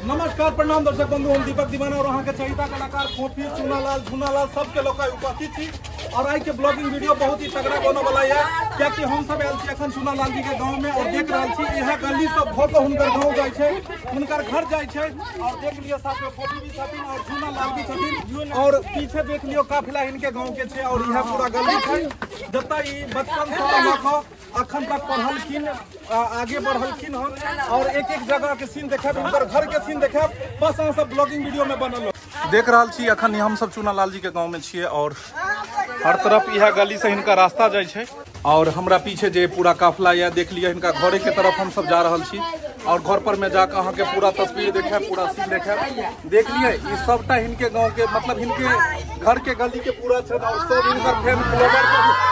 नमस्कार प्रणाम दर्शक बंधु, हम दीपक दीवाना और अहाँ के चहिता कलाकार फोफी चूनालाल झूनालाल सबके लोग उपस्थित थी। और आई के ब्लॉगिंग वीडियो बहुत ही तगड़ा बने वाला है, क्योंकि हम सब आयल छी अखन चूनालाल जी के गांव में और देख रहा छी यह गली सब भो के हुनकर गांव जाय छै, हुनकर घर जाय छै। और देख लियो साथ में फोफी भी छथिन और झूनालाल भी छथिन और पीछे देख लियो काफिला इनके गांव के छै। और यह पूरा गली छै जतऽ ई बचपन से लऽ अखन तक पढ़लखिन, आगे बढ़लखिन हन। और एक एक जगह के सीन देखेब, हुनकर घर के सीन देखेब, बस अहाँ सब ब्लॉगिंग वीडियो में बनल देख रहा छी। अखन हम सब चूनालाल जी के गांव में छिए और हर तरफ यह गली से इनका रास्ता जाय छै। और हमरा पीछे जे पूरा काफिला या देख लिया इनका घरे के तरफ हम सब जा रहल छी। और घर पर में जाकर अहाँ के पूरा तस्वीर देखे, पूरा सीन देखे, देख लिए ये सबटा इनके गांव के, मतलब इनके घर के गली के पूरा छै और सब इनकर फैन फॉलोवर।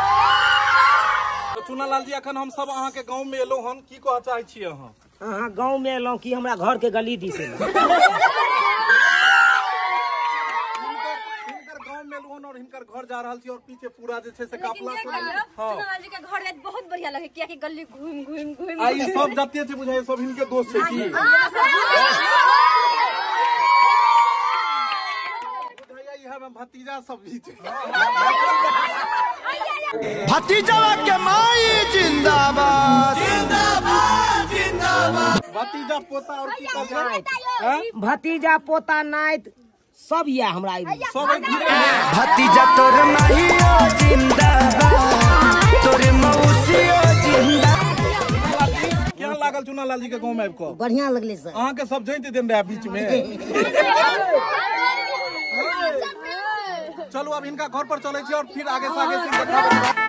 चूनालाल जी अखन हम सब अहाँ के गांव में एलो हन, की कह चाहे छी अहाँ? हाँ, गांव में एलो कि हमरा घर के गली दिस और हिनकर घर जा रहल छी और पीछे पूरा जे छै से काफिला छै। हां, चूनालाल जी के घर बहुत बढ़िया लगे, किया कि गली घूम घूम घूम आई सब जते छै बुझाय सब हिनके दोस्त छै की बुझाय यह में भतीजा सब भी छै। भतीजा के माई जिंदाबाद जिंदाबाद जिंदाबाद। भतीजा पोता और की कहै? भतीजा पोता नाइत सब या हमरा सब भतीजा तोर माईओ जिंदाबाद तोर मौसियो जिंदाबाद। केहन लागल चूनालाल जी के गांव में आबि के? बढ़िया लगले सर। अहाँ के सब जैत देन रहे बीच में। चलो अब इनका घर पर चले छी और फिर आगे से आगे सीन देखाबे।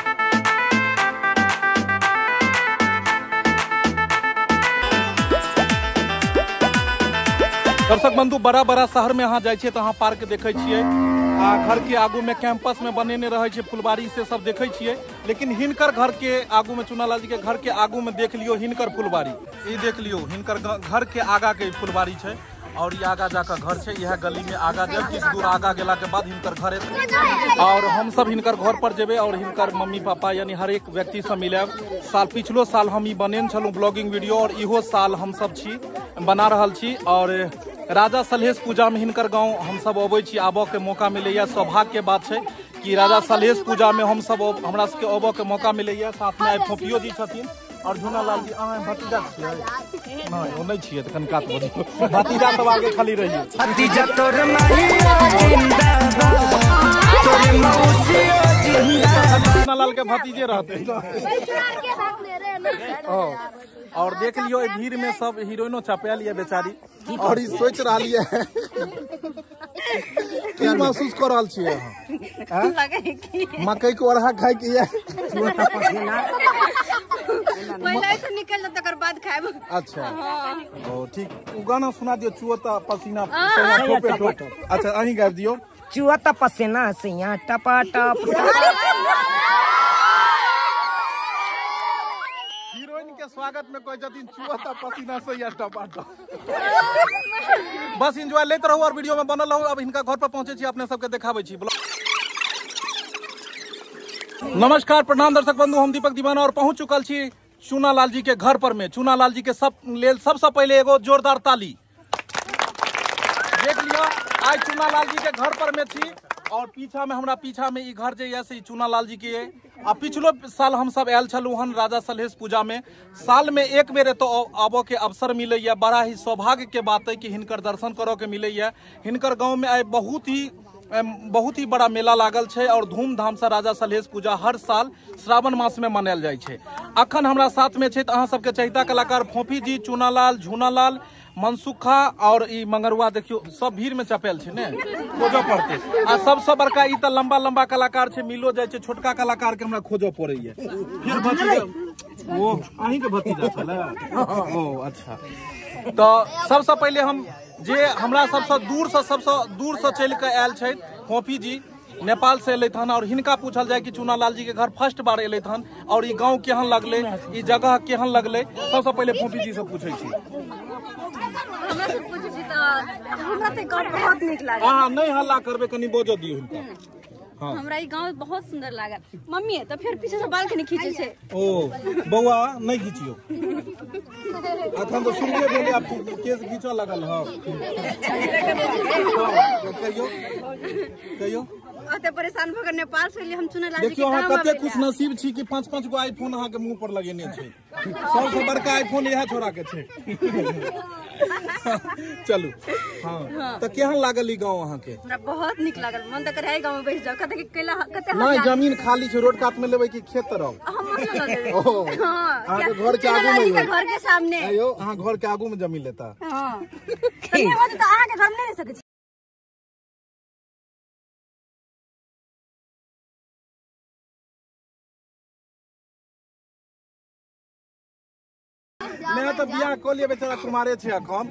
दर्शक बंधु, बड़ा बड़ा शहर में अहाँ जाय छियै तो अहाँ पार्क देखे छियै, घर के आगू में कैंपस में बनेने रहे छै फुलबाड़ी से सब देखे छियै। लेकिन हिनकर घर के आगू में, चूनालाल जी के घर के आगू में देख लियो हिनकर फुलबाड़ी, ये देख लियो हिनकर घर के आगा के फुलबाड़ी छै। और ये आगा जाकर घर छै, यह गली में आगा जब किस दूर आगा गेला के बाद हिनकर घर है। और हम सब हिनकर घर पर जेबे और हिनकर मम्मी पापा यानी हर एक व्यक्ति से मिलब। साल पिछलो साल हम ई बनेन छलू ब्लॉगिंग वीडियो और इहो साल हम सब छी बना रहल छी। और राजा सलहेश पूजा में हिनकर गांव हम सब अबै छी, आबऽ के मौका मिलैया। सौभाग्य के बात छै कि राजा सलहेश पूजा में हम सब हमरा सबके अबऽ के मौका मिलैया। साथ में आई फोफियो जी छथिन और झूनालाल जी। अहाँ भतीजा छियै? नहीं ओ नहीं छियै, तखन कात बोलियो भतीजा सब आगे खाली रहिए। भतीजा तोर माईओ जिंदाबाद तोर मौसियो जिंदाबाद। झूनालाल के भतीजे रहते। और देख लियो भीड़ में सब हीरोइनो चपेल ये बेचारी और ई सोच रहा है की महसूस कर रहा छियै अहाँ? मकई को अरहा खाए के ये पहले से निकल जा तकर बाद खाएब। अच्छा ओ ठीक, उ गाना सुना दियो, चुअता पसीना ठोपे ठोप। अच्छा अहीं गाबि दियो, चुअता पसीना सैया टपा टप। हीरोइन के स्वागत में कोई जतिन चुअता पसीना से या टपा। बस एंजॉय लेते रहो और वीडियो में बनल रहो। अब इनका घर पर पहुंचे छी, अपने सबके दिखाबै छी। नमस्कार प्रणाम दर्शक बंधु, हम दीपक दीवाना और पहुंच चुकल छी चूनालाल जी के घर पर में। चूनालाल जी के सबसे पहले एगो जोरदार ताली। देख लियो आज चूनालाल जी के घर पर में छी और पीछा में हमरा पीछा में ई घर जे ये से चूनालाल जी के आ पिछलो साल हम सब आयल छलू हन राजा सलहेश पूजा में। साल में एक बेर तो आबो के अवसर मिलैया। बड़ा ही सौभाग्य के बात है कि हिनकर दर्शन करो के मिलैया। हिनकर गाँव में आइ बहुत ही बड़ा मेला लागल छै और धूमधाम से राजा सलहेश पूजा हर साल श्रावण मास में मनायल जाइ छै। अखन हमरा साथ में छै त अहाँ सबके चहिता कलाकार फोफी जी, चूनालाल, झूनालाल, मनसुखा और ई मंगरुआ देखियो सब भीड़ में चपेल छै ने, खोजो पड़ते। आ सबसे बड़का ई त लंबा लंबा कलाकार छै, मिलो जाइ छै, छोटका कलाकार के हमरा खोजो पड़ैया। फिर भतीजा ओ अहीं के भतीजा छले ओ अच्छा। तो सबसे पहले हम जे हमरा सबसे दूर से चल के आयल छै फोफी जी, नेपाल से एलैथ हन। और हिनका पूछल जाए कि चूनालाल जी के घर फर्स्ट बार एलैथ हन और ई गांव केहन लगले, ई जगह केहन लगले। सबसे पहले फोफी जी से पूछै छी। हमरा से पूछै छी त हमरा त गांव बहुत नीक लागल। हां नहीं हल्ला करबे, कनी बोझो दियो हिनका। हमरा ई गांव बहुत सुंदर लागल। मम्मी तो फिर पीछे से बाल के नहीं खींचे छे। ओ बउआ नहीं खींचियो अखन तो सुनिए बोले आप केस खींचो लगल हां कहियो अते परेशान भगर नेपाल से हम चुना लाल जी के देखियो हां कते खुश नसीब छी कि 5-5 गो आईफोन अहाँ के मुंह पर लगेने छै। सबसे बड़का आईफोन यह छोरा के छै। चलू हां तो केहन लागल ई गांव अहाँ के? हमरा बहुत निक लागल। मन त करे गांव में बैठ जाओ। कते केला कते नहीं जमीन खाली छै, रोड कात में लेबै कि खेत तरफ? हम मत लगा देबे। ओ अहाँ के घर के आगू में घर के सामने आयो अहाँ घर के आगू में जमीन लेता। हां तने हो त अहाँ के घर में नहीं ले सकै छी। नहीं तो बियाह को लिए बेचारा कुमारे छे अखन।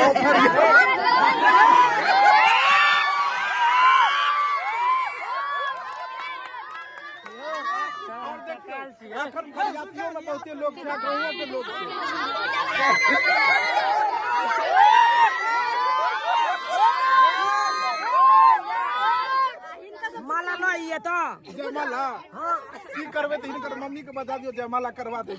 अखन फरियातियों में बहुते लोग छे, गाँव के लोग छे। माला नहीं ये तो जयमाला की करबे तो हिनकर मम्मी के बता दियो जयमाला करवा दे।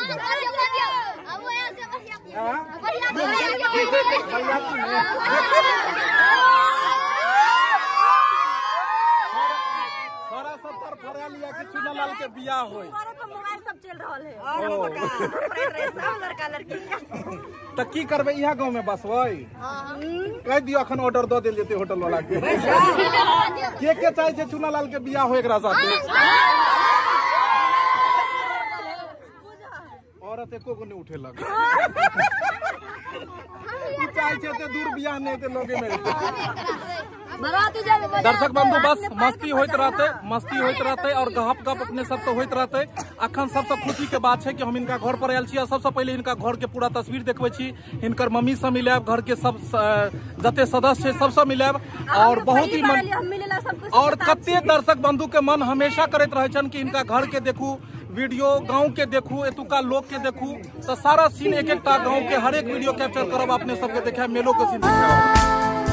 थोड़ा सब पर फरा लिया कि चुनालाल के बियाह होई। हमारे पर मोबाइल सब चल रहल है। लड़का लड़की तो की करबे यहाँ गाँव में बसबै? कह दियो अखन ऑर्डर दो देल जेते होटल वाला के चाहे छे चुनालाल के बियाह हो एकरा साथे। औरत एको को नहीं उठे लग चाहे छे ते दूर बियाह नहीं ते लोगे में। दर्शक बंधु बस मस्ती होइत रहते और गप गप अपने सबसे होइत रहते। अखन सबसे खुशी के बात है कि हम इनका घर पर आयल छी। सबसे पहले इनका घर के पूरा तस्वीर देखबे छी। हिनकर मम्मी से मिलब, घर के सब जते सदस्य है सबसे मिलब और बहुत ही मन और कते दर्शक बंधु के मन हमेशा करैत रहे छन कि इनका घर के देखू, वीडियो गांव के देखू, एतुका लोग के देखू। तो सारा सीन एक एक गांव के हर एक वीडियो कैप्चर करब अपने सबके देखाब, मेलो के सीन देखाब।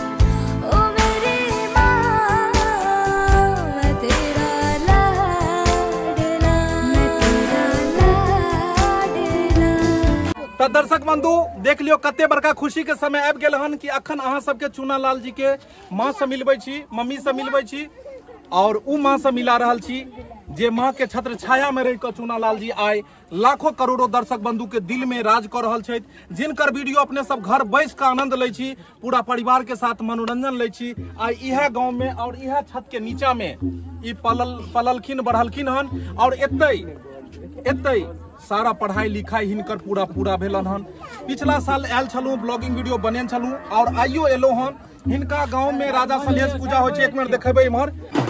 तो दर्शक बंधु देख लियो कते बड़का खुशी के समय आबि गेल हन कि अखन अहाँ सबके चुनालाल जी के माँ से मिलबै छी, मम्मी से मिलबै छी और उ माँ से मिला रहल छी जे माँ के छत्र छाया में रह कर चुनालाल जी आए लाखों करोड़ों दर्शक बंधु के दिल में राज कर रहल छथि, जिनकर वीडियो अपने सब घर बैस के आनंद ले छी, पूरा परिवार के साथ मनोरंजन ले छी। आई इह गाँव में और इह छत के नीचा में ई पललखिन बढ़लखिन हन और एतै सारा पढ़ाई लिखाई हिनकर पूरा भेलन हन। पिछला साल आयल छलू, ब्लॉगिंग वीडियो बनेन छलू और आइयो एलो हन। हिनका गाँव में राजा सलहेश पूजा हो छै। एक मिनट देखेबै इम्हर।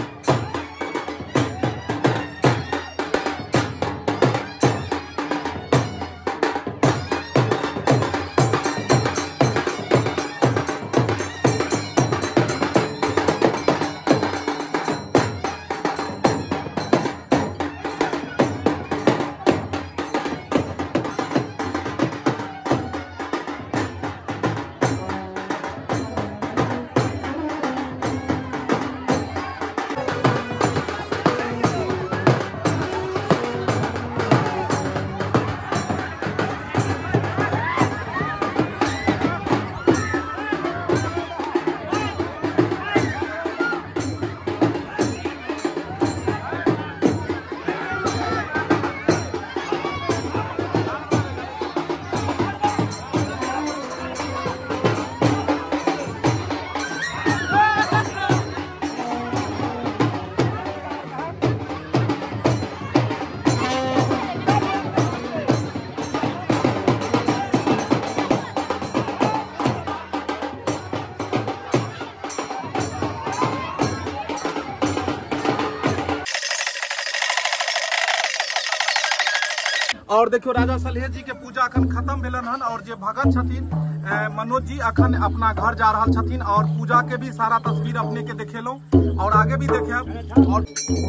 और देखियो राजा सलहेश जी के पूजा अखन खत्म भेलन हन और जे भगत छथिन मनोज जी अखन अपना घर जा रहल छथिन और पूजा के भी सारा तस्वीर अपने के देखेलौं और आगे भी देखेब और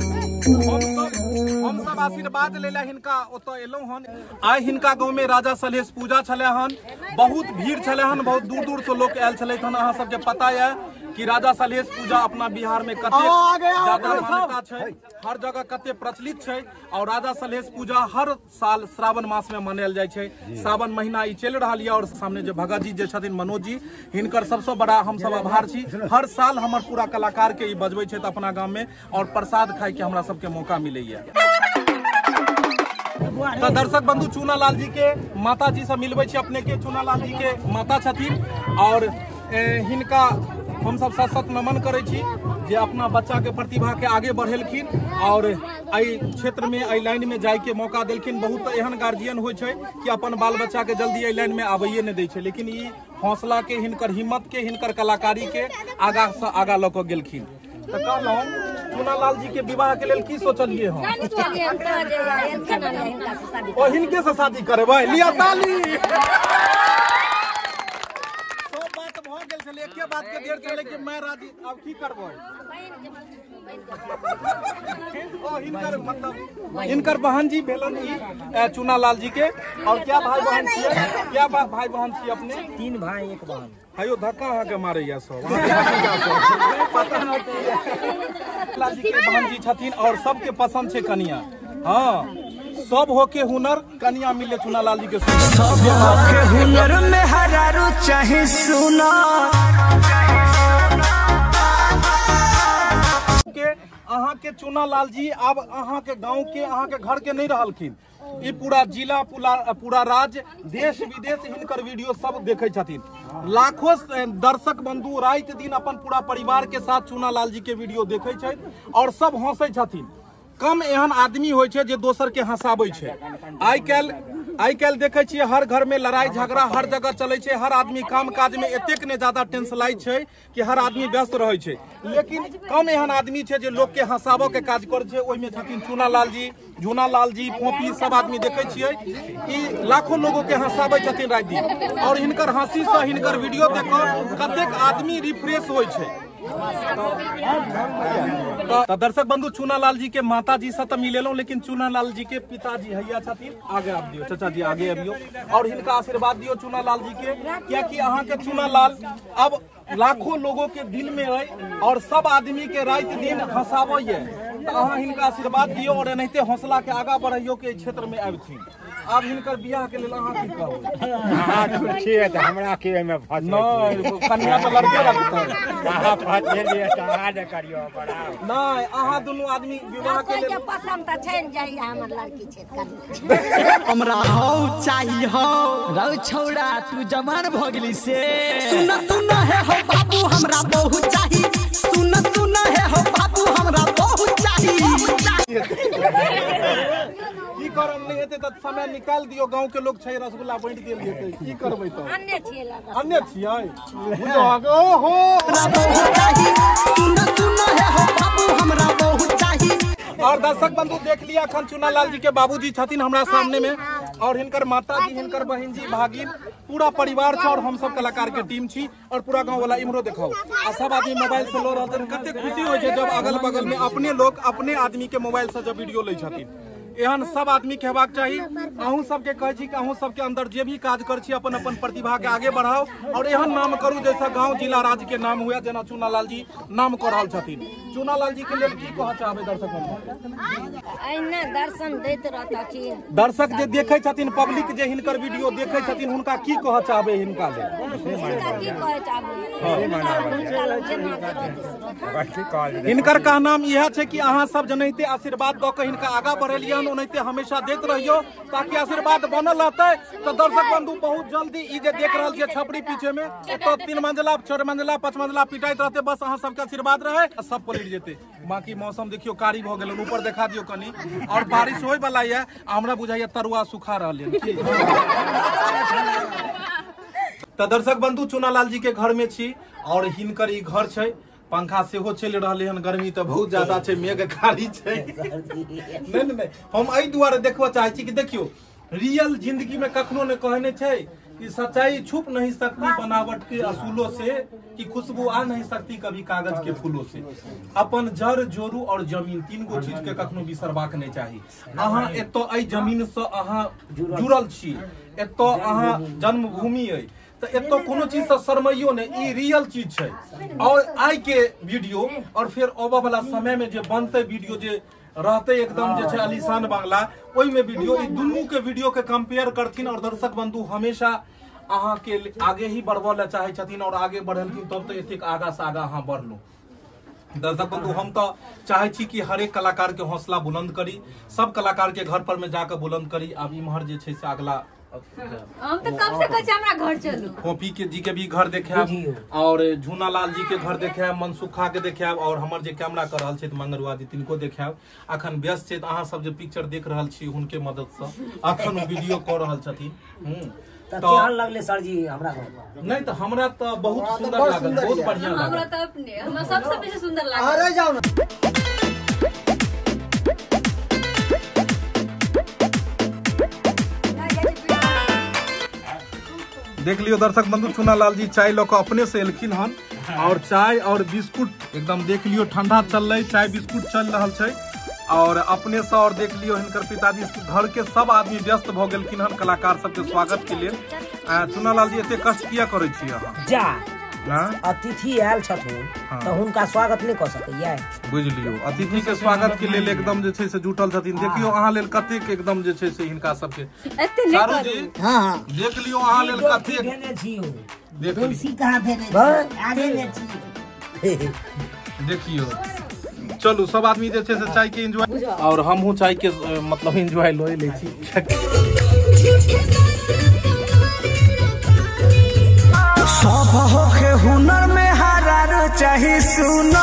हम सब आशीर्वाद लेला हिनका ओतऽ एलौं हन। आइ हिनका गाँव में राजा सलहेश पूजा छलै हन, बहुत भीड़ छलै हन, बहुत दूर दूर से लोग आयल छलै हन। अहाँ सबके पता है कि राजा सलहेश पूजा अपना बिहार में कते ज्यादा मान्यता छै, हर जगह कते प्रचलित छै और राजा सलहेश पूजा हर साल श्रावण मास में मनायल जाइ छै। सावन महीना ई चल रहा है और सामने जो भगत जी जे छथिन मनोज जी, हिनकर सबसे बड़ा हम सब आभार छी। हर साल हमर पूरा कलाकार के ई बजबै छै अपना गाम में और प्रसाद खाय के हमरा सबके मौका मिलैया। तो दर्शक बंधु चूना लाल जी के माता जी से मिलबै छी अपने के। चूना लाल जी के माता छथिन और हिनका हम सब सशक्त नमन करै छी जे अपना बच्चा के प्रतिभा के आगे बढ़ेलखिन और एहि क्षेत्र में एहि लाइन में जाय के मौका देलखिन। बहुत एहन गार्जियन होइ छै कि अपन बाल बच्चा के जल्दी एहि लाइन में आबैए नहीं दै छै, लेकिन ई हौसला के, हिनकर हिम्मत के, हिनकर कलाकारी के आगा से आगा लऽ कऽ गेलखिन। तो कहलहुँ चूना लाल जी के विवाह के लेल की सोचलिए हम? ओ हिनके से शादी करबै। लिया ताली। सब बात भ गेल छलै, एके बात के देर छलै कि मैं राजी, अब की करबै? ओ हिनकर मतलब हिनकर बहन जी भेलन ई चूना लाल जी के। और क्या भाई बहन छियै? क्या भाई बहन छियै अपने? 3 भाई 1 बहन। हायो धक्का अहाँ के मारैया सब। लाल जी के बहन जी छथिन और सबके पसंद छै कनिया। हाँ, सब होके हुनर कनिया मिले चूना लाल जी के। सब होके हुनर में हरारू चाहे सुना के अहाँ के चूना लाल जी अब अहाँ के गांव के, अहाँ के घर के नहीं रहलखिन। ई पूरा जिला, पूरा राज्य, देश विदेश हिनकर वीडियो सब देखे छथिन। लाखों दर्शक बंधु रात दिन अपन पूरा परिवार के साथ चूना लाल जी के वीडियो देखे छै और सब हंसे छथिन। कम एहन आदमी होइ छै जे दोसर के हंसाबै छै। आइ काल्हि देखे छियै हर घर में लड़ाई झगड़ा हर जगह चले छै। हर आदमी काम काज में एतेक ने ज्यादा टेंशनाइज छै कि हर आदमी व्यस्त रहे छै, लेकिन कम एहन आदमी छै जे लोग के हंसाबो के काज करे छै। ओहिमे छथिन चूना लाल जी, झूना लाल जी, पोपी, सब आदमी देखे छियै ई लाखों लोगों के हंसाबै छथिन रात दिन। और हिनकर हंसी से, हिनकर वीडियो देख कतेक आदमी रिफ्रेश होइ छै। तो दर्शक बंधु चूना लाल जी के माता जी से तो मिलेलो, लेकिन चूना लाल जी के पिताजी हैया छथिन। आगे आप दियो चाचा जी, आगे अबियो और हिनका आशीर्वाद दियो चूना लाल जी के, क्योंकि अहाँ के चूना लाल अब लाखों लोगों के दिल में है और सब आदमी के रात दिन हंसाबै। तो अहाँ हिनका आशीर्वाद दियो और एनाहिते हौसला के आगा बढ़ियो के क्षेत्र में आबथिन। अब हिनकर बियाह के लेल अहाँ की कहबै? हां तो ठीक है, हमरा के में फस नहीं, कन्या तो लड़के रखतै। कहां फस गेलिए त आड करियो बड़ा नहीं, अहाँ दुनू आदमी विवाह के लेल पसंद त छैन जाई हमर लड़की छै कन्या। हमरा हौ चाही हौ रौ छौड़ा तू जवान भ गेली से। सुन सुन हे हो बाबू हमरा बहुत चाही, सुन सुन हे हो बाबू हमरा बहुत चाही। की करम नहीं हेते त समय निकाल दियो, गांव के लोग छै रसगुल्ला बांट देल जेतै। की करबै त? अन्य छियै लगा। अन्य छियै बुझो ओहो हमरा बहुत चाही, सुन सुन हे हो बाबू हमरा बहुत चाही। और दर्शक बंधु देख लिया अखन चूना लाल जी के बाबूजी छथिन हमरा सामने में और हिनकर माता जी, हिनकर बहन जी, भागिन, पूरा परिवार छै और हम सब कलाकार के टीम छी और पूरा गांव वाला इमरो देखाओ आ सब आदमी मोबाइल से लो रहते। कते खुशी होइ छै जब अगल बगल में अपने लोग अपने आदमी के मोबाइल से जब वीडियो लै छथिन। एहन सब आदमी के हेबाक चाही। अहूँ सबके कहै छी कि अहूँ सबके अंदर जे भी काज कर छी अपन अपन प्रतिभा के आगे बढ़ाओ और एहन नाम करू जैसा गांव जिला राज्य के नाम हुआ, जेना चूना लाल जी नाम कर रहल छथिन। चूना लाल जी के लेल की कहऽ चाहबै दर्शक बंधु? अहिना दर्शन दैत रहता छी। दर्शक जे देखे छथिन, पब्लिक जे हिनकर वीडियो देखे छथिन, हुनका की कहऽ चाहबै हिनका लेल? हिनका की कहै चाहबै? हिनकर कहनाम यह छै कि अहाँ सब जनाहिते आशीर्वाद दऽ कऽ हिनका आगा बढ़ेलियन, ओनाहिते हमेशा देते रहियो ताकि आशीर्वाद बनल रहते। तो दर्शक बंधु बहुत जल्दी ई जे देख रहल छियै छपरी पीछे में तो 3 मंजिला 4 मंजिला 5 मंजिला पिटाइत रहते। बस अहाँ सबके आशीर्वाद रहे सब पलट जेते। बाकी मौसम देखियो कारी भ गेल, ऊपर देखा दियो कनी और बारिश होय वाला है। हमरा बुझाइया तरुआ सुखा रहल है। तो दर्शक बंधु चूना लाल जी के घर में छी और हिनकर ई घर छै। पंखा सेहो चल रहा है, गर्मी तो बहुत ज्यादा है, मेघ कारी है। नहीं हम एहि दुआरे देखबो चाहे छी कि देखियो रियल जिंदगी में कखनो ने कहने छै कि सच्चाई छुप नहीं सकती बनावट के असूलों से, कि खुशबू आ नहीं सकती कभी कागज के फूलों से। अपन जड़ जोरू और जमीन 3 गो चीज के कखनो बिसरबाक नहीं चाही। अहाँ एतो एहि जमीन से अहाँ जुड़ल छी, एतो अहाँ जन्मभूमि है। तो एतो कोनो चीज से शर्मइयो ने, ई रियल चीज है। और आई के वीडियो और फिर आबे वाला समय में जे बनते वीडियो जे रहते एकदम जे आलिशान बांग्ला, ओई में वीडियो, ई दुनू के वीडियो के कंपेयर करथिन और दर्शक बंधु हमेशा अहाँ के आगे ही बढ़बे चाहे छथिन और आगे बढ़लखिन तब तो एतेक आगा से आगा अहाँ बढ़लू। दर्शक बंधु हम तो चाहे छी कि हर एक कलाकार के हौसला बुलंद करी, सब कलाकार के घर पर में जाकर बुलंद करी। अब इम्हर जे छै से अगला हम तो कब से कहै हमरा घर चलू, कॉपी के जी के भी घर देखाब और झूना लाल जी के घर देखाब, मनसुखा के देखाब और हमर जे कैमरा कर रहल छै मंगरुआ जी तिनको देखाब। अखन व्यस्त छै, अहाँ सब जे पिक्चर देख रहल छी हुनके मदद से अखन वीडियो कर रहल छथिन। तो केहन लगले सर जी हमरा घर? नहीं तो हमरा तो बहुत सुंदर लागल, बहुत बढ़िया लागल। हमरा तो अपने हमरा सबसे बेसी सुंदर लागल। अरे जाओ ना। देख लियो दर्शक बंधु, चूना लाल जी चाय लोग अपने से एलखिन हन और चाय और बिस्कुट एकदम देख लियो ठंडा चल रही, चाय बिस्कुट चल रहा है और अपने से। और देख लियो हिनकर पिताजी घर के सब आदमी व्यस्त भ गेलखिन हन कलाकार सबके स्वागत के लिए। चूना लाल जी एते कष्ट किया करे छी अहाँ? जा अतिथि आयल छथुन तो हुनका स्वागत नहीं कर सकैया, बुझ लियो। अतिथि के स्वागत के लिए एकदम जे छै से जुटल छथिन। देखियो अहाँ लेल कतेक एकदम जे छै से हिनका सबके चारू जी हां देख लियो अहाँ लेल कतेक भेने छी। देख तुलसी कहां भेने आगे में छी। देखियो चलू सब आदमी जे छै से चाय के एंजॉय और हमहू चाय के मतलब एंजॉय लोए ले छी। सब होखे हुनर में हरार चाहे सुना।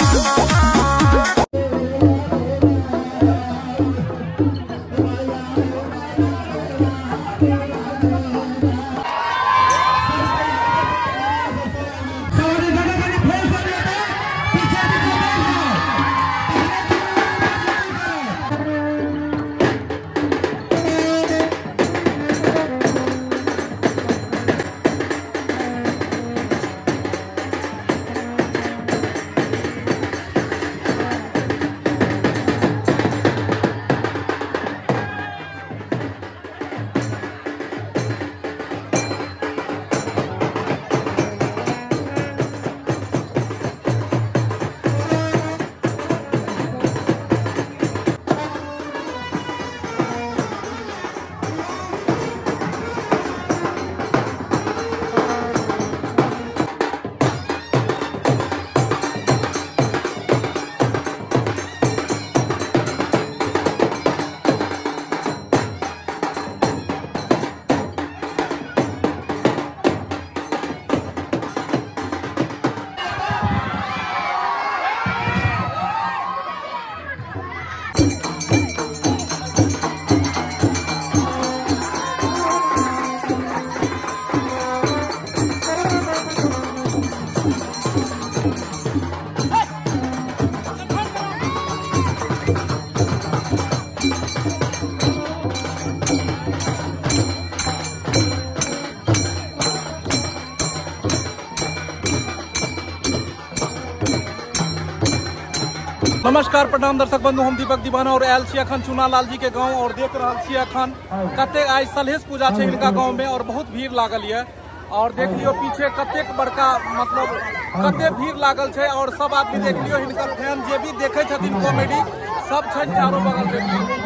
नमस्कार प्रणाम दर्शक बंधु, हम दीपक दीवाना और आयल छी अखन चूना लाल जी के गांव और देख रहल छी अखन कते आज सलहेश पूजा छै इनका गांव में और बहुत भीड़ लागल है। और देख लियो पीछे कतेक बड़का मतलब कते भीड़ लागल छै और सब आदमी देख लियो हिनकर फैन जे भी देखे छथिन कॉमेडी सब छै चारों बगल देख लियो।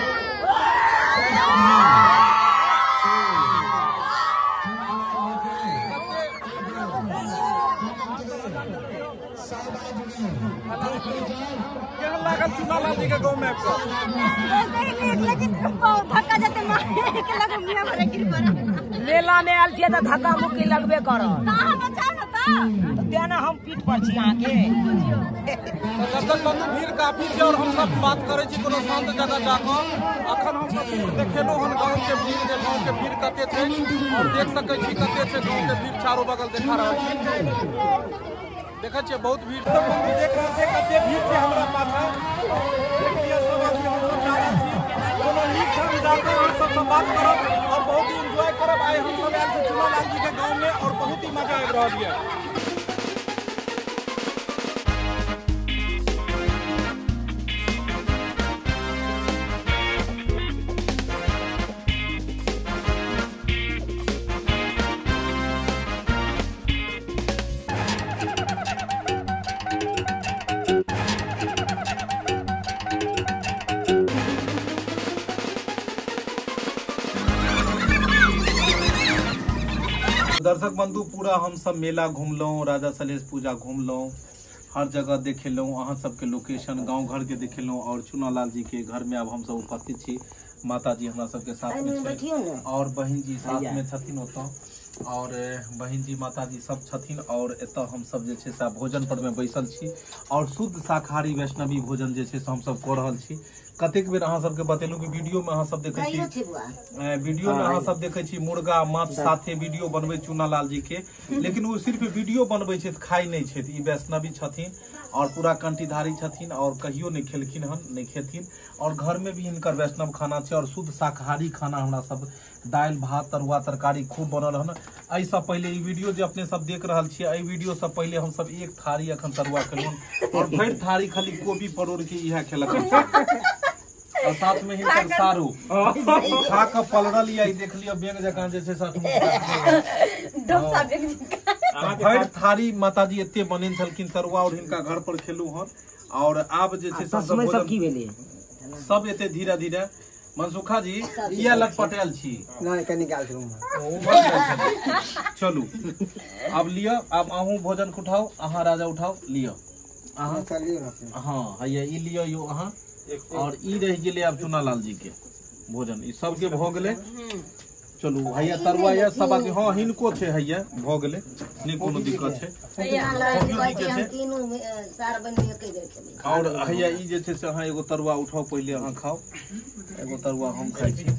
चूना लाल जी के गांव में धक्का जाते मारे के लगे मियां भरे गिर पड़ा। मेला में आयल छियै त धक्का मुक्की लगबे करत। कहां बचाओ ना तो तेना हम पीठ पर छी अहाँ के। दर्शक बंधु भीड़ काफी छै और हम सब बात करे छी कोनो शांत जगह जाकर। अखन हम सब देखेलो हन गांव के भीड़, जे गांव के भीड़ कते छै और देख सकै छी कते छै गांव के भीड़ चारों बगल देखा रहल छी। देखै छियै बहुत भीड़ सब बंधु देख रहल छै कते भीड़ छै हमरा पाछा। देखिए सब आदमी हम सब जा रहल छी कोनो नीक ठाम जाकर और सब बात करब और बहुत ही एंजॉय करब। आइ हम सब आयल छी चूना लाल जी के गांव में और बहुत ही मजा आबि रहल है। दर्शक बंधु पूरा हम सब मेला घूमलहुँ, राजा सलहेश पूजा घूमलहुँ, हर जगह देखेलहुँ, अहाँ सबके लोकेशन गांव घर के देखेलहुँ और चुनालाल जी के घर में अब हम सब उपस्थित छी। माता जी हमरा सबके साथ में छै और बहन जी साथ में छथिन ओतऽ, और बहन जी माता जी सब छथिन और एतऽ हम सब जे छै से भोजन पर में बैसल छी और शुद्ध शाकाहारी वैष्णवी भोजन जे छै से हम सब कऽ रहल छी। कतेक बेर अहाँ सबके बतेलहुँ कि वीडियो में अहाँ सब देखै छी, वीडियो में अहाँ सब देखै छी मुर्गा माछ साथे वीडियो बनबै चुनालाल जी के, लेकिन वो सिर्फ वीडियो बनबै छै, खाइ नहीं छै। ई वैष्णवी छथिन और पूरा कंठीधारी छथिन और कहियो नहीं खेलखिन हन, नहीं खेथिन, और घर में भी हिनकर वैष्णव खाना छै और शुद्ध शाकाहारी खाना हमरा सब दाल भात तरुआ तरकारी खूब बनल हन। एहि सब पहले ई वीडियो जे अपने सब देख रहल छियै, एहि वीडियो से पहले हम सब एक थारी अखन तरुआ खेलहुँ और भरि थारी खाली कोबी परोड़ के इएह खेलक और साथ में हिनकर सारू खा के पलरल या देख लियो बेंग जकाँ जे छै भरि थारी माताजी एते बनेने छलखिन तरुआ और हिनका घर पर खेलू हन। और आब जे छै सब एते धीरे धीरे मनसुखा जी इएह लटपटायल छी चलू अब लिअ, अब अहूँ भोजन उठाओ, अहाँ राजा उठाओ लिअ अहाँ, हाँ हैया ई लिअ यो अहाँ, और ई रह गेले आब चुनालाल जी के भोजन, ई सबके भ गेले। चलू हैया तरुआ ये सब आदमी, हाँ हिनको छै हैया भ गेले, नहीं कोनो दिक्कत छै। और हैया ई जे छै से अहाँ एगो तरुआ उठाओ, पहले अहाँ खाओ, एगो तरुआ हम खाइ छी।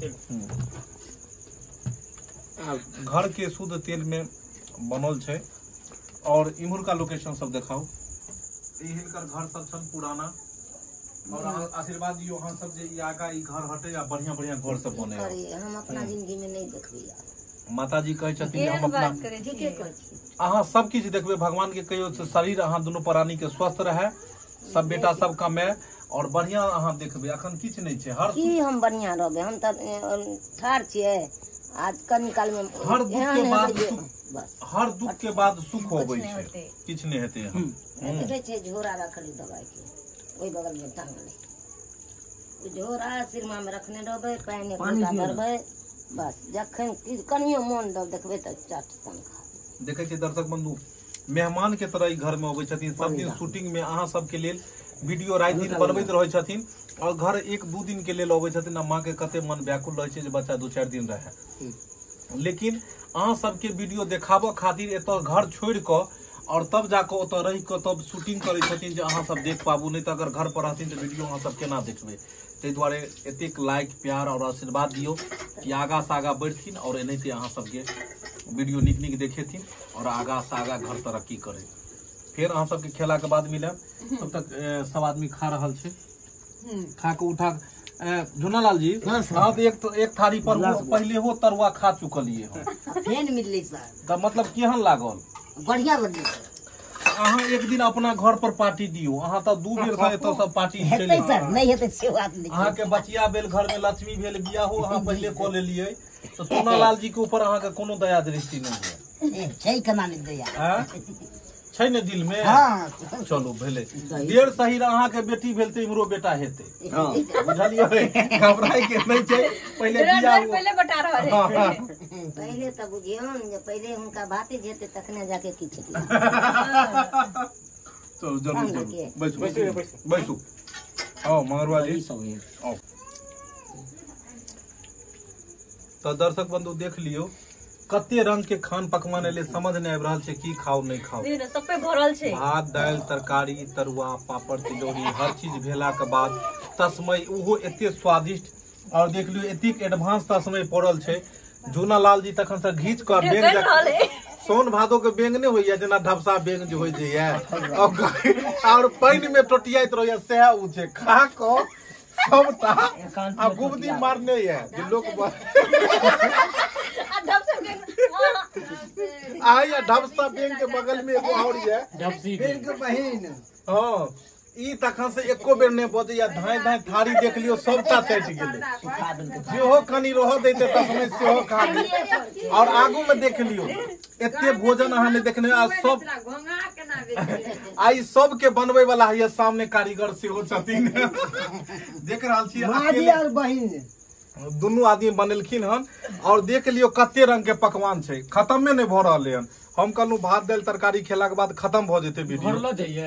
घर के शुद्ध तेल में बनल छै और इम्हर का लोकेशन सब देखाओ। ई हिनकर घर सब छन पुराना, और आशीर्वाद दियो अहाँ सब जे आगा ई घर हटे आ बढ़िया बढ़िया घर सब बने। हम अपना जिंदगी में नहीं देखबै। माता जी कहे छथिन हम अपना अहाँ सब किछ देखबै, भगवान के कहियो शरीर अहाँ दुनू प्राणी के स्वस्थ रहे, सब बेटा सब कमाए और बढ़िया अहाँ देखबै। अखन किछ नहीं छै, हर की हम बढ़िया रहबै, हम त ठार छियै। आज कनी काल में हर दुख के बाद सुख होबै छै, किछ नहीं हेतै। हम देखे छै झोरा रखली दवाई के ओई बगल में टांगले, झोरा सिरमा में रखने रहबै, पानी भरबै, बस जखन कनियो मोन दब देखबै त चट सन। देखे छै दर्शक बंधु मेहमान के तरह ई घर में अबै छथिन, सब दिन शूटिंग में अहाँ सब के लेल वीडियो रात दिन बनबैत रहै छथिन और घर एक दू दिन के लेल अबै छथिन। माँ के कते मन व्याकुल रहे छै जे बच्चा 2-4 दिन रहे, लेकिन अहाँ सबके वीडियो देखाबऽ खातिर एतऽ घर छोड़ कऽ और तब जाकर ओतऽ रह कऽ तब शूटिंग करै छथिन जे अहाँ सब देख पाबू, नहीं तो अगर घर पर रहथिन तो वीडियो अहाँ सब केना देखबै। ताहि दुआरे एतेक लाइक प्यार और आशीर्वाद दियो कि आगा से आगा बढ़थिन और एनाहिते अहाँ सबके वीडियो नीक नीक देखेथिन और आगा से आगा घर तरक्की करे। फिर अहाँ सबके खेला के बाद मिलब, तब तक सब आदमी खा रहल छै, खा के उठा झुनालाल जी आप एक थारी पर पहले हो तरुआ खा चुकलिए फेन मिलले सर, त मतलब केहन लागल? बढ़िया बढ़िया। अहाँ एक दिन अपना घर पर पार्टी दियो, अहाँ त 2 बेर से एतऽ सब पार्टी हेतै सर, नहीं हेतै से बात नहीं। अहाँ के बचिया भेल, घर में लक्ष्मी भेल, बियाहो अहाँ पहले क लेलिए, तो चुनालाल जी के ऊपर अहाँ के कोनो दया दृष्टि नहीं है? छै केना नहीं दया छै ने दिल में? हाँ चलो भेले देर सही अहाँ के बेटी भेल त इमरो बेटा हेते, बुझलिए? घबराई के नहीं छै, पहले बियाह पहले बता रहा है, पहले त बुझियौ जे पहले हुनका भाती जेते तखने जाके की छै। चलो जरूर जरूर बैसू बैसू आओ मंगरवा जी आओ। तो दर्शक बंधु देख लियो कते रंग के खान पकवान एले, समझ नहीं आबि रहल छै की खाओ नहीं खाओ। सब पे भरल छै, भात दाल तरकारी तरुआ पापड़ तिलौरी हर चीज भेला के बाद तस्मै उहो एते स्वादिष्ट, और देख लियो एतेक एडवांस तस्मै पड़ल छै। झुनालाल जी तखन से घीच कर बेंग सोन भादो के बेंग नहीं होइया जेना ढबसा बेंग जो होय जइया और पानी में टोटियाइत रहैया सएह उ छै, खा को सबटा आ गुबदी मारने है जे लोग आया ढबसा बेंग के बगल में एगो और है ढबसी बेंग के बहिन। हां ई तखन से एको बेर नहीं बजे या धाय धाय थारी देख लियो सबटा चट गेले, जेहो कनी रह दैते तखने सेहो खा ली। और आगू में देख लियो एते भोजन अहाँ ने देखने आ सब आई सब के बनवे वाला है, सामने कारीगर सेहो छथिन देख रहल छी। माजी और बहिन दुनू आदमी बनेलखिन हन और देख लियो कते रंग के पकवान छै, खत्मे नहीं भ रहले हन। हम कहलू भात दाल तरकारी खेला के बाद खत्म भ जेते वीडियो।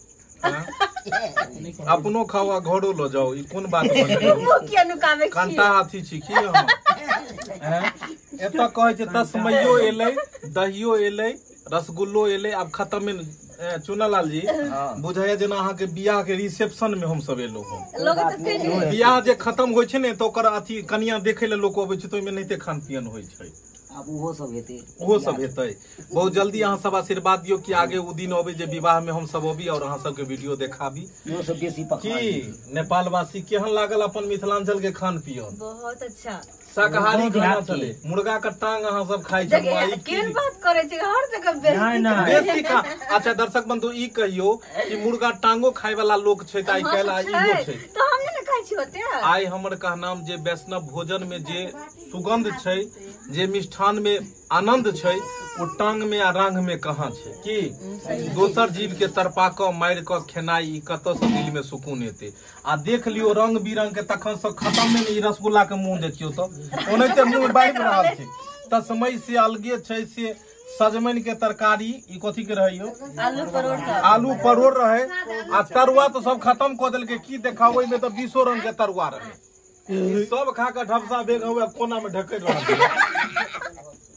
अपनो खाओ आ घरो लो जाओ, ई कोन बात भेलै? कंटा हाथी छी की हम? एतऽ कहै छै तस्मैयो एलै, दहियो एलै, रसगुल्लो एलै, आब खत्मे। चुनालाल जी बुझाइए जेना अहाँ के बियाह के रिसेप्शन में हम सब एलो हन। बियाह जे खत्म होइ छै ने तो ओकर अथी कनिया देखे ले लोग अबै छै, तो ओइमे नहिते खान पियन होइ छै। अब ओहो सब हेतै, बहुत जल्दी अहाँ सब आशीर्वाद दियो कि आगे वो दिन अबे जे विवाह में हम सब अबी और अहाँ सब के वीडियो देखाबी। इहो सब बेसी पकवान की नेपाल वासी केहन लागल अपन मिथिलांचल के खान पियन? बहुत अच्छा शाकाहारी खाना चले, मुर्गा का टांग अहाँ सब खाइ छै। केहन बात करे छै, हर जगह बेसी खा। अच्छा दर्शक बंधु ई कहियो कि मुर्गा टांगो खाय वाला लोग छै, ताई कैल आ इहो छै तो हम ने खाइ छी होते। आइ हमर कहनाम जे वैष्णव भोजन में जे सुगंध छै, जे मिष्ठान में आनंद छै, वो टांग में आ रांग में कहाँ छै की? दोसर जीव के तरपा क मार क खेनाई ई कतऽ से दिल में सुकून एते? आ देख लियो रंग बिरंग के, तखन से खत्म में ई रसगुल्ला के मुंह देखियो तो ओनाहिते मुंह बाइब रहल छै। तस्मै से अलगे छै से सजमैन के तरकारी, ई कथी के रहै यो? आलू परोड़ रहे आ तरुआ तो सब खत्म क देलकै। की देखाओ में तो 20 रंग के तरुआ रहे, सब खा के ढपसा बेग हुए कोना में ढकैत रहल।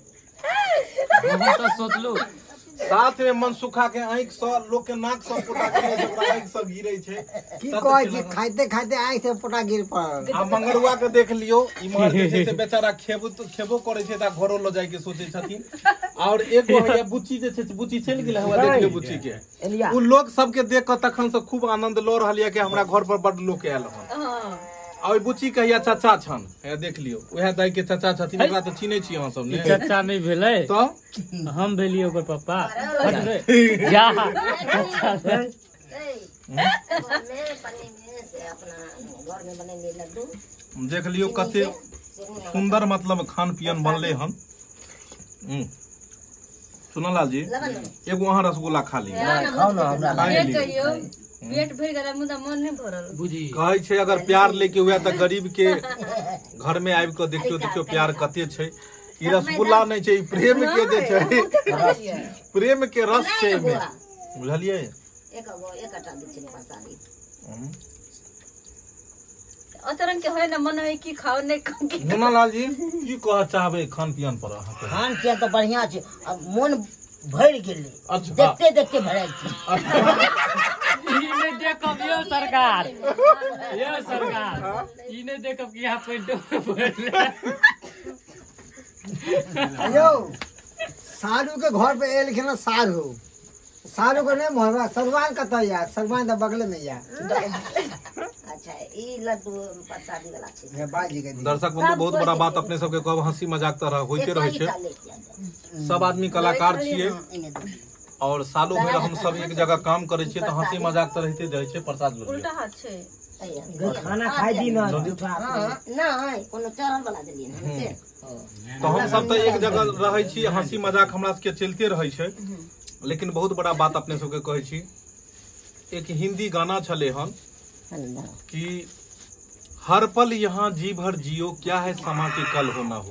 सोचलू साथ में मनसुखा के आंख से लोग के नाक से पोटा गिरे छै, आंख से गिरे छै। की कहै छै खाइते खाइते आंख से पोटा गिर पड़ल। आ मंगरुआ के देख लियो, इमहर जे छै से बेचारा खेबो करे छै त घरो ल जाय के सोचे छथिन। और एगो है बुच्ची जे छै, बुच्ची चल गेल हवा, देख लियो बुच्ची के। उ लोग सब के देख क तखन से खूब आनंद ल रहल या कि हमरा घर पर बड लोग आयल हन। और बुच्ची कहिया चाचा छन, देख लियो उहे दाई के चाचा छथिन। ओकरा त चिन्है छी अहाँ सब ने? चाचा नहीं भेलै तो हम भेलिए ओकर पापा। जा देख लियो कते सुंदर मतलब खान पियन बनले हन। सुनलाल जी एगो अहाँ रसगुल्ला खा ली, खाओ ना हमरा पेट भर गया, मुदा मन नहीं भरल। बुझी कहै छै अगर प्यार लेके हुआ तो गरीब के घर में आबि के देखियो प्यार कते छै। ई रसगुल्ला नहीं छै, ई प्रेम के जे छै, प्रेम के रस छै एमे, बुझलियै? अतरन के है ना मन है कि खाओ नहीं खाओ। मुन्नालाल जी की कह चाहबे खान पियन पर अहाँ के? खान पियन तो बढ़िया छै, अब मन भर गेलै। अच्छा देखते देखते भराइ छै। ई नहीं देखब यो सरकार, यो सरकार ई नहीं देखब कि यहाँ पे यो सारू के घर पे एलखिन ना, सारू को नहीं मोहरा सलमान कतऽ या? सलमान त बगले में या। अच्छा ई लड्डू प्रसादी वाला छै। हे बाजी के दर्शक बंधु बहुत बड़ा बात अपने सबके कहब, हंसी मजाक तरह होते रहे छै। सब आदमी कलाकार छियै और सालों भर हम सब एक जगह काम करे छियै, तो हंसी मजाक तो रहते रहे छै। प्रसाद उल्टा हाथ छै, खाना खाइ दी ना नहीं कोनो चढ़ल वाला देलिए ना से। तो हम सब तो एक जगह रहे छी, हंसी मजाक हमरा सबके चलते रहे छै। लेकिन बहुत बड़ा बात अपने सबके कहै छी, एक हिंदी गाना छले हन कि हर पल यहाँ जी भर जियो, क्या है समा के कल हो ना हो।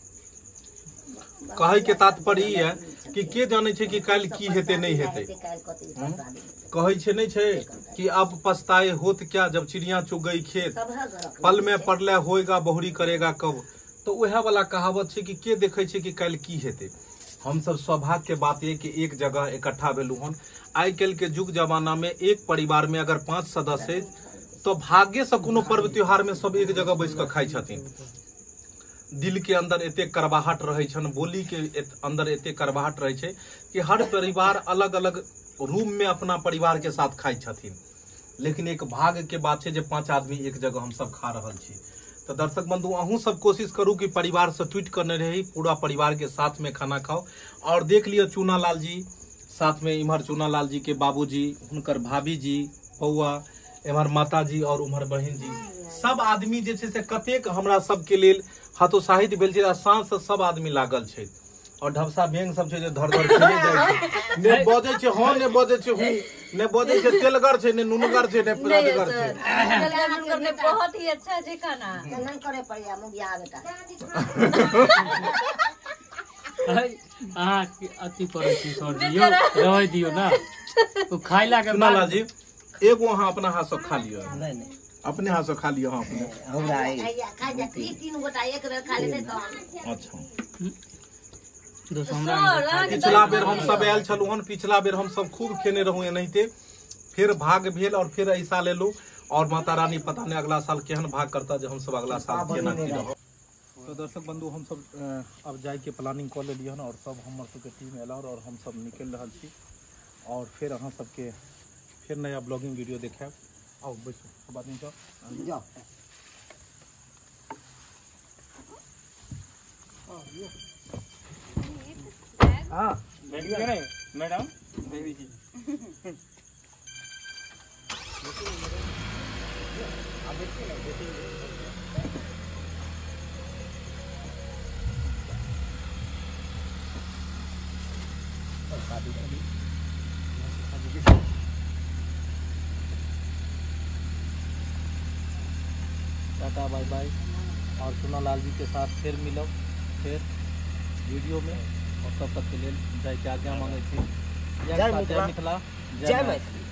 कहे के तात्पर्य ई है कि के जाने छै कि काल्हि की हेते नहीं हेते। कहे छै नहीं छै कि अब पछताए होत क्या जब चिड़िया चुग गई खेत, पल में पड़ले होएगा बहुरी करेगा कब। तो वह वाला कहावत छै कि के देखे छै कि काल्हि की हेते। हम सब सौभाग्य के बात है कि एक जगह इकट्ठा भेलू हन। आइ काल्हि के युग जमाना में एक परिवार में अगर 5 सदस्य तो भाग्य से कोनो पर्व त्योहार में सब एक जगह बैस के खाई छथिन। दिल के अंदर एते करवाहट रहे छन, बोली के अंदर एते करवाहट रहे छै कि हर परिवार अलग अलग रूम में अपना परिवार के साथ खाई छथिन। लेकिन एक भाग्य के बात छै जे 5 आदमी एक जगह हम सब खा रहल छी। तो दर्शक बंधु अहूँ सब कोशिश करू कि परिवार से टूट कर नहीं रही, पूरा परिवार के साथ में खाना खाओ। और देख लियो चूनालाल जी साथ में, इमहर चूनालाल जी के बाबूजी, उनकर भाभी जी, बउआ, इमहर माता जी और उमहर बहन जी, सब आदमी जे छै से कतेक हमरा सबके लेल हतोत्साहित भेल छै। साँझ से सब आदमी लागल छै। और ढबसा बेंग सब छै जे धर धर खेले जाइ छै ने बजे छै हां ने बजे छै हूं ने बजे छै तेलगर छै ने नुनगर छै ने प्याजगर छै करने बहुत ही अच्छा है खाना नहीं करे पड़िया मुगिया बेटा अति पर छोड़ दियो रह दियो ना तो खाइला के सुना लाजी एगो अहाँ अपना हाथ से खा लियो नहीं अपने हाथ से खा लियो हां अपने हमरा खा जा तीन गोटा एक बेर खा लेते तो अच्छा दोस्त पिछला बेर हम सब आयल छलू हन पिछला बेर हम सब खूब खेने रहू एनाहिते फिर भाग भेल और फिर ऐ साल एलू और माता रानी पता नहीं अगला साल केहन भाग करता जे हम सब अगला साल केना की रहब। तो दर्शक बंधु हम सब अब जाय के प्लानिंग कर लेलिए हन और सब हमर सबके टीम एला और हम सब निकल रहल छी और फिर अहाँ सबके फिर नया ब्लॉगिंग वीडियो देखाब। आओ बैसो सब आदमी सब जाओ हां मैडम टाटा बाय बाय और सोना लाल जी के साथ फिर मिलब फिर वीडियो में और तब तक के लिए जय के आज्ञा मांगे छी। जय मिथिला जय मैथिली।